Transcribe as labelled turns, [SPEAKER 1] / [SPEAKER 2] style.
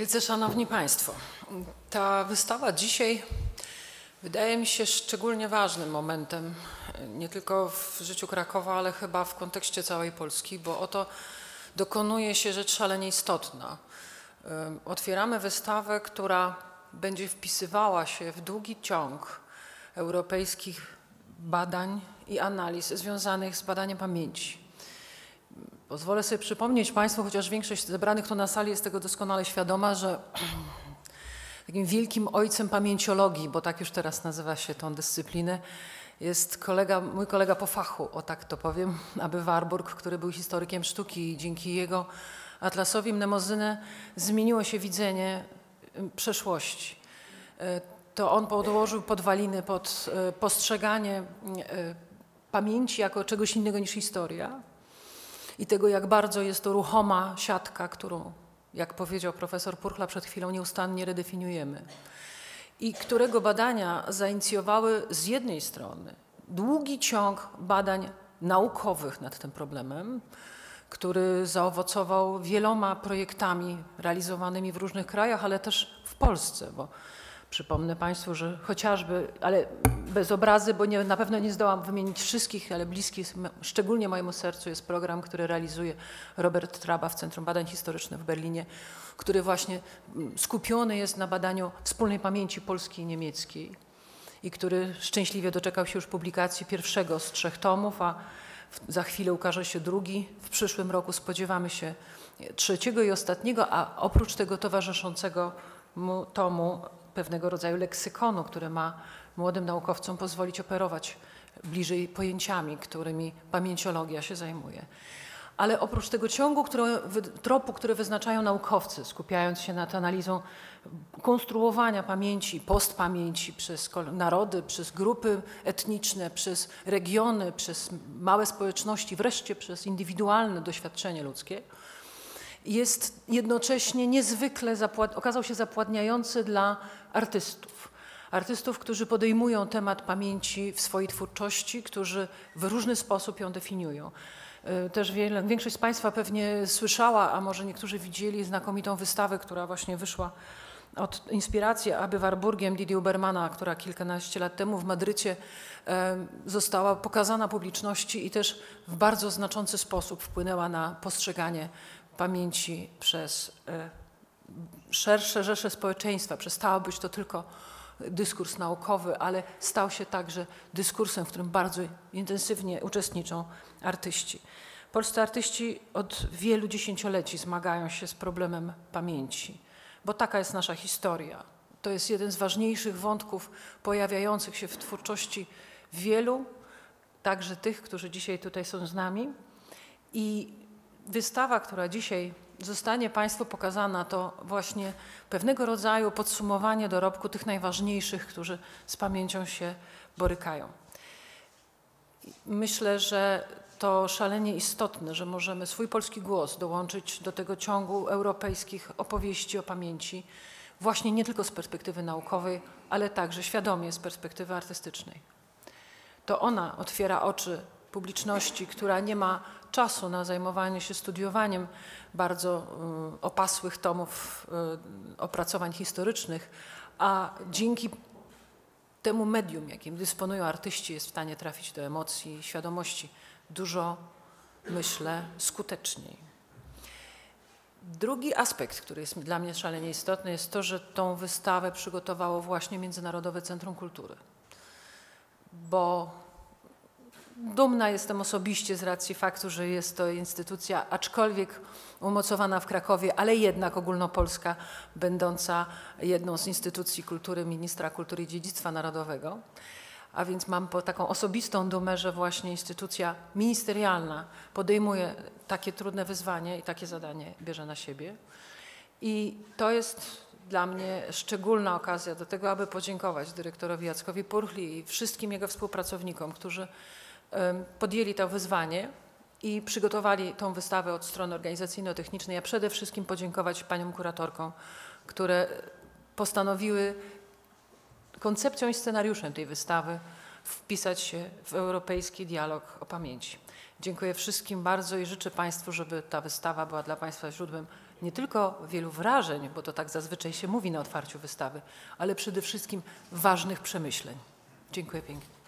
[SPEAKER 1] Wielce Szanowni Państwo, ta wystawa dzisiaj wydaje mi się szczególnie ważnym momentem, nie tylko w życiu Krakowa, ale chyba w kontekście całej Polski, bo oto dokonuje się rzecz szalenie istotna. Otwieramy wystawę, która będzie wpisywała się w długi ciąg europejskich badań i analiz związanych z badaniem pamięci. Pozwolę sobie przypomnieć Państwu, chociaż większość zebranych tu na sali jest tego doskonale świadoma, że takim wielkim ojcem pamięciologii, bo tak już teraz nazywa się tą dyscyplinę, jest mój kolega po fachu, o tak to powiem, Aby Warburg, który był historykiem sztuki i dzięki jego atlasowi Mnemosyny zmieniło się widzenie przeszłości. To on podłożył podwaliny pod postrzeganie pamięci jako czegoś innego niż historia i tego, jak bardzo jest to ruchoma siatka, którą, jak powiedział profesor Purchla przed chwilą, nieustannie redefiniujemy. I którego badania zainicjowały z jednej strony długi ciąg badań naukowych nad tym problemem, który zaowocował wieloma projektami realizowanymi w różnych krajach, ale też w Polsce, bo przypomnę Państwu, że chociażby, ale bez obrazy, bo na pewno nie zdołam wymienić wszystkich, ale bliski szczególnie mojemu sercu jest program, który realizuje Robert Traba w Centrum Badań Historycznych w Berlinie, który właśnie skupiony jest na badaniu wspólnej pamięci polskiej i niemieckiej i który szczęśliwie doczekał się już publikacji pierwszego z 3 tomów, a za chwilę ukaże się drugi. W przyszłym roku spodziewamy się 3. i ostatniego, a oprócz tego towarzyszącego mu tomu pewnego rodzaju leksykonu, który ma młodym naukowcom pozwolić operować bliżej pojęciami, którymi pamięciologia się zajmuje. Ale oprócz tego ciągu, tropu, który wyznaczają naukowcy, skupiając się nad analizą konstruowania pamięci, postpamięci przez narody, przez grupy etniczne, przez regiony, przez małe społeczności, wreszcie przez indywidualne doświadczenie ludzkie, jest jednocześnie niezwykle okazał się zapładniający dla artystów. Artystów, którzy podejmują temat pamięci w swojej twórczości, którzy w różny sposób ją definiują. Też większość z Państwa pewnie słyszała, a może niektórzy widzieli znakomitą wystawę, która właśnie wyszła od inspiracji Aby Warburgiem Didier Ubermana, która kilkanaście lat temu w Madrycie została pokazana publiczności i też w bardzo znaczący sposób wpłynęła na postrzeganie pamięci przez szersze rzesze społeczeństwa. Przestało być to tylko dyskurs naukowy, ale stał się także dyskursem, w którym bardzo intensywnie uczestniczą artyści. Polscy artyści od wielu dziesięcioleci zmagają się z problemem pamięci, bo taka jest nasza historia. To jest jeden z ważniejszych wątków pojawiających się w twórczości wielu, także tych, którzy dzisiaj tutaj są z nami. I wystawa, która dzisiaj zostanie Państwu pokazana, to właśnie pewnego rodzaju podsumowanie dorobku tych najważniejszych, którzy z pamięcią się borykają. Myślę, że to szalenie istotne, że możemy swój polski głos dołączyć do tego ciągu europejskich opowieści o pamięci, właśnie nie tylko z perspektywy naukowej, ale także świadomie z perspektywy artystycznej. To ona otwiera oczy publiczności, która nie ma czasu na zajmowanie się studiowaniem bardzo opasłych tomów opracowań historycznych, a dzięki temu medium, jakim dysponują artyści, jest w stanie trafić do emocji i świadomości dużo, myślę, skuteczniej. Drugi aspekt, który jest dla mnie szalenie istotny, jest to, że tą wystawę przygotowało właśnie Międzynarodowe Centrum Kultury, bo dumna jestem osobiście z racji faktu, że jest to instytucja, aczkolwiek umocowana w Krakowie, ale jednak ogólnopolska, będąca jedną z instytucji kultury ministra kultury i dziedzictwa narodowego. A więc mam taką osobistą dumę, że właśnie instytucja ministerialna podejmuje takie trudne wyzwanie i takie zadanie bierze na siebie. I to jest dla mnie szczególna okazja do tego, aby podziękować dyrektorowi Jackowi Purchli i wszystkim jego współpracownikom, którzy podjęli to wyzwanie i przygotowali tą wystawę od strony organizacyjno-technicznej, a przede wszystkim podziękować paniom kuratorkom, które postanowiły koncepcją i scenariuszem tej wystawy wpisać się w europejski dialog o pamięci. Dziękuję wszystkim bardzo i życzę Państwu, żeby ta wystawa była dla Państwa źródłem nie tylko wielu wrażeń, bo to tak zazwyczaj się mówi na otwarciu wystawy, ale przede wszystkim ważnych przemyśleń. Dziękuję pięknie.